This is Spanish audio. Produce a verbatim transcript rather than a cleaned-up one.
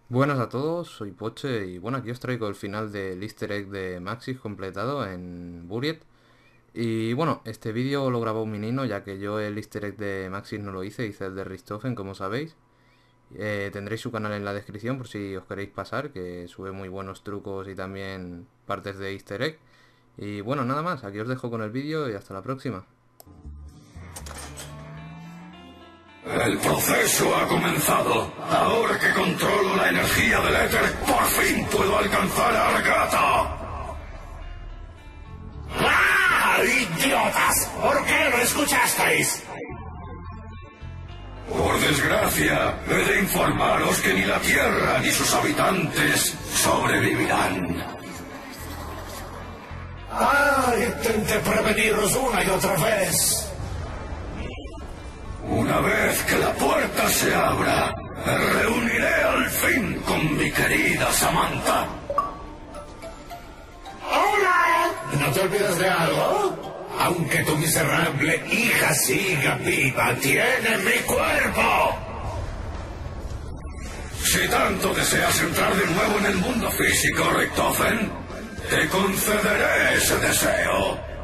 Buenas a todos, soy Poche y bueno, aquí os traigo el final del easter egg de Maxis completado en Buried. Y bueno, este vídeo lo grabó un menino, ya que yo el easter egg de Maxis no lo hice, hice el de Richthofen, como sabéis. Eh, tendréis su canal en la descripción por si os queréis pasar, que sube muy buenos trucos y también partes de easter egg. Y bueno, nada más, aquí os dejo con el vídeo y hasta la próxima. El proceso ha comenzado. Ahora que controlo la energía del éter, por fin puedo alcanzar a Argata. ¡Ah! ¡Idiotas! ¿Por qué no escuchasteis? Por desgracia, he de informaros que ni la Tierra ni sus habitantes sobrevivirán. ¡Ah! Intenté preveniros una y otra vez. Una vez que la puerta se abra, me reuniré al fin con mi querida Samantha. ¡Hola! ¿No te olvidas de algo? Aunque tu miserable hija siga viva, tiene mi cuerpo. Si tanto deseas entrar de nuevo en el mundo físico, Richthofen, te concederé ese deseo.